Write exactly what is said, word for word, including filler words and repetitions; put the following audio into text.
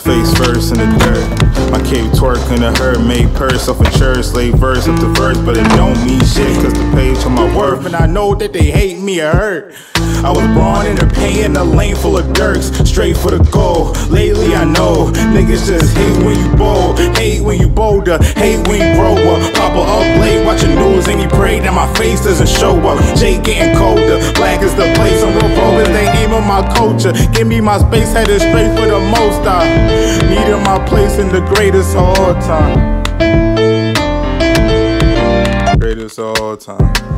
face first in the dirt. My cape twerking to her, made purse off a church, slave verse up the verse, but it don't mean shit, cause the page on my worth. And I know that they hate me or hurt. I was born in the pain, a lane full of dirks, straight for the goal. Lately I know, niggas just hate when you bold, hate when you bolder, hate when you grow up. Papa up late, watching news and he pray that my face doesn't show up. Jay getting colder, black is the place, I'm revolving, they aim on my culture. Give me my space, headed straight for the most. I needed my place in the greatest of all time. Greatest of all time.